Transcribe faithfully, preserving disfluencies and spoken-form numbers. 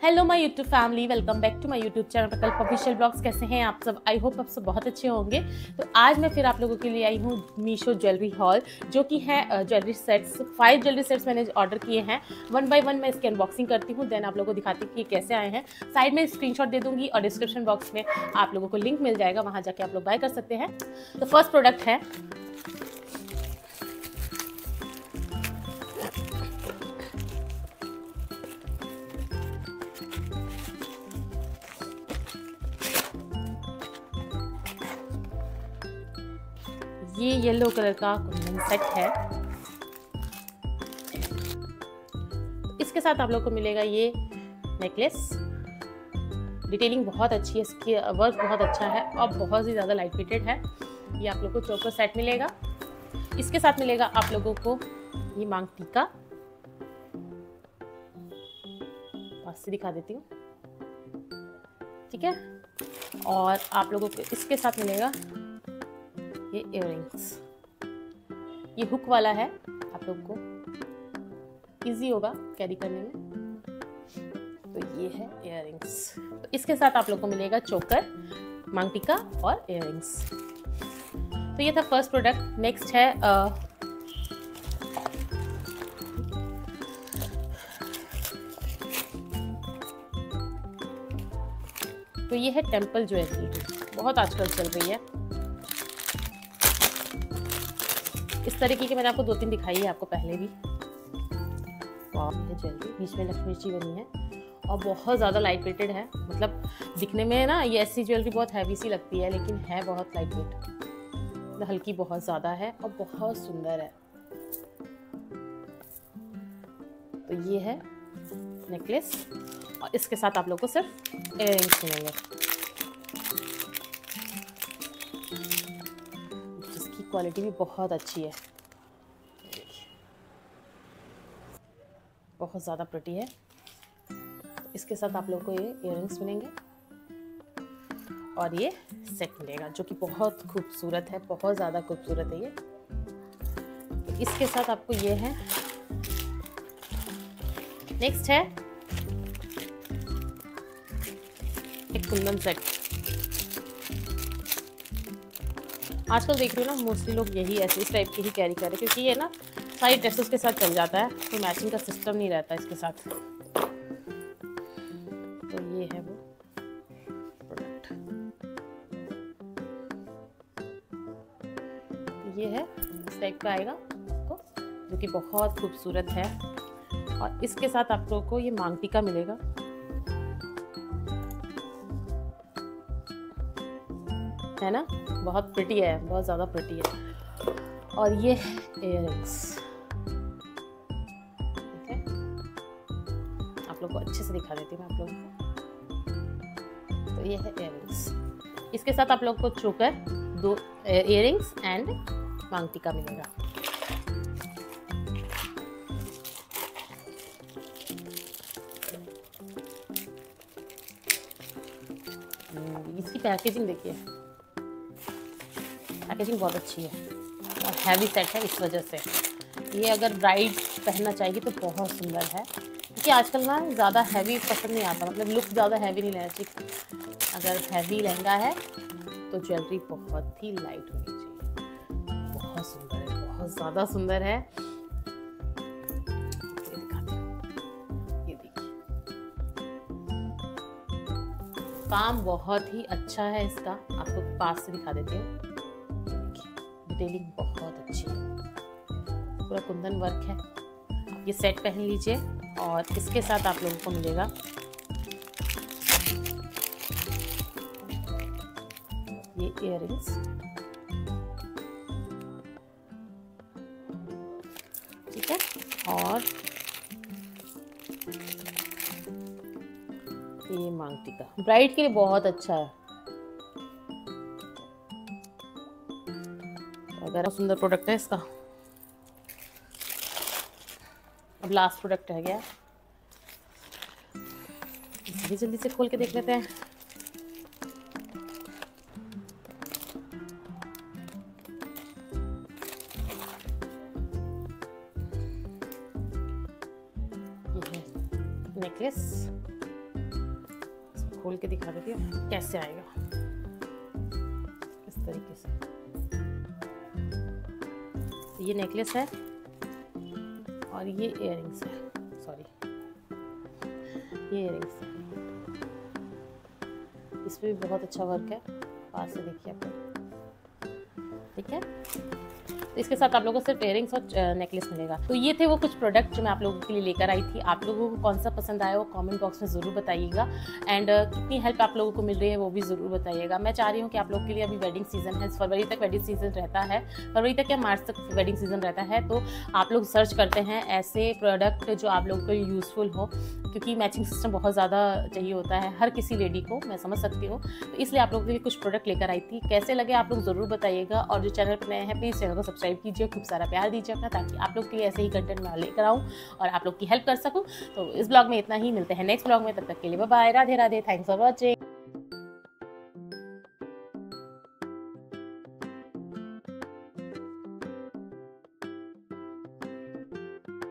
Hello my YouTube family, welcome back to my YouTube channel Prakalp official blogs. कैसे हैं आप सब? आई होप आप सब बहुत अच्छे होंगे। तो आज मैं फिर आप लोगों के लिए आई हूँ मीशो ज्वेलरी हॉल, जो कि है jewellery sets. Five jewellery sets मैंने ऑर्डर किए हैं। वन बाय वन मैं इसकी अनबॉक्सिंग करती हूँ, देन आप लोगों को दिखाती हूँ कि कैसे आए हैं। साइड में स्क्रीनशॉट दे दूँगी और डिस्क्रिप्शन बॉक्स में आप लोगों को लिंक मिल जाएगा, वहाँ जाके आप लोग बाय कर सकते हैं। तो फर्स्ट प्रोडक्ट है ये येलो कलर का कुंदन सेट है। इसके साथ आप लोग को मिलेगा ये नेकलेस। डिटेलिंग बहुत अच्छी है, इसकी वर्क बहुत अच्छा है और बहुत ही ज़्यादा लाइट वेटेड है। ये आप लोग को चोकर सेट मिलेगा। इसके साथ मिलेगा आप लोगों को ये मांग टीका। पास से दिखा देती हूँ, ठीक है। और आप लोगों को इसके साथ मिलेगा ये इयररिंग्स। ये हुक वाला है, आप लोग को इजी होगा कैरी करने में। तो ये है इयररिंग्स। तो इसके साथ आप लोग को मिलेगा चोकर, मांग टीका और इयररिंग्स। तो ये था फर्स्ट प्रोडक्ट। नेक्स्ट है आ, तो ये है टेम्पल ज्वेलरी, बहुत आजकल चल रही है। इस तरीके की मैंने आपको दो तीन दिखाई है आपको पहले भी। वाह, ये ज्वेलरी बीच में लक्ष्मी जी बनी है और बहुत ज़्यादा लाइट वेटेड है। मतलब दिखने में ना ये ऐसी ज्वेलरी बहुत हैवी सी लगती है, लेकिन है बहुत लाइट वेट, मतलब हल्की बहुत ज़्यादा है और बहुत सुंदर है। तो ये है नेकलेस और इसके साथ आप लोग को सिर्फ इयररिंग्स मिलेंगे, जिसकी क्वालिटी भी बहुत अच्छी है, बहुत ज़्यादा प्रिटी है। इसके साथ आप लोग को ये इयररिंग्स मिलेंगे और ये सेट मिलेगा, जो कि बहुत खूबसूरत है, बहुत ज़्यादा खूबसूरत है ये। तो इसके साथ आपको ये है। नेक्स्ट है एक कुंदन सेट। आजकल देख रही हूँ ना, मोस्टली लोग यही ऐसे इस टाइप की ही कैरी कर रहे हैं, क्योंकि ये ना सारी ड्रेसेस के साथ चल जाता है, तो मैचिंग का सिस्टम नहीं रहता इसके साथ। तो ये है वो प्रोडक्ट। ये है इस टाइप का आएगा आपको, जो कि बहुत खूबसूरत है। और इसके साथ आप लोगों को ये मांग टीका मिलेगा। है ना, बहुत प्रिटी है, बहुत ज़्यादा प्रिटी है। और ये इयररिंग्स, ठीक है। आप लोग को अच्छे से दिखा देती हूँ मैं आप लोगों को। तो ये है इयररिंग्स। इसके साथ आप लोग को चोकर, दो इयररिंग्स एंड मांग टीका मिलेगा। इसकी पैकेजिंग देखिए, पैकेजिंग बहुत अच्छी है और हैवी सेट है। इस वजह से ये अगर ब्राइड पहनना चाहेगी तो बहुत सुंदर है, क्योंकि आजकल ना ज़्यादा हैवी पसंद नहीं आता, मतलब लुक ज़्यादा हैवी नहीं लेना चाहिए। अगर हैवी लहंगा है तो ज्वेलरी बहुत ही लाइट होनी चाहिए। बहुत सुंदर है, बहुत ज़्यादा सुंदर है। ये देखिए, काम बहुत ही अच्छा है इसका। आपको पास से दिखा देती हूँ। डिटेलिंग बहुत अच्छी है, पूरा कुंदन वर्क है। आप ये सेट पहन लीजिए और इसके साथ आप लोगों को मिलेगा ये इयररिंग्स, ठीक है। और ये मांग टीका ब्राइड के लिए बहुत अच्छा है। अगर सुंदर प्रोडक्ट है इसका। अब लास्ट प्रोडक्ट रह गया, जल्दी जल्दी से खोल के देख लेते हैं। ये है नेकलेस। खोल के दिखा देती हूँ कैसे आएगा, इस तरीके से। ये नेकलेस है और ये इयररिंग्स है, सॉरी ये इयररिंग्स है। इस पे भी बहुत अच्छा वर्क है, पास से देखिए आप लोग, ठीक है। तो इसके साथ आप लोगों को सिर्फ इयररिंग्स और नेकलेस मिलेगा। तो ये थे वो कुछ प्रोडक्ट जो मैं आप लोगों के लिए लेकर आई थी। आप लोगों को कौन सा पसंद आया वो कमेंट बॉक्स में ज़रूर बताइएगा, एंड uh, कितनी हेल्प आप लोगों को मिल रही है वो भी ज़रूर बताइएगा। मैं चाह रही हूँ कि आप लोगों के लिए अभी वेडिंग सीजन है, फरवरी तक वेडिंग सीजन रहता है, फरवरी तक या मार्च तक वेडिंग सीजन रहता है। तो आप लोग सर्च करते हैं ऐसे प्रोडक्ट जो आप लोगों को यूज़फुल हो, क्योंकि मैचिंग सिस्टम बहुत ज़्यादा चाहिए होता है हर किसी लेडी को, मैं समझ सकती हूँ। तो इसलिए आप लोगों के लिए कुछ प्रोडक्ट लेकर आई थी। कैसे लगे आप लोग ज़रूर बताइएगा, और जो चैनल पर नए हैं प्लीज़ चैनल को सब्सक्राइब कीजिए, खूब सारा प्यार दीजिए अपना, ताकि आप लोग के लिए ऐसे ही कंटेंट मैं लेकर आऊँ और आप लोग की हेल्प कर सकूँ। तो इस ब्लॉग में इतना ही, मिलते हैं नेक्स्ट ब्लॉग में, तब तक के लिए bye bye, Radhe Radhe, thanks for watching.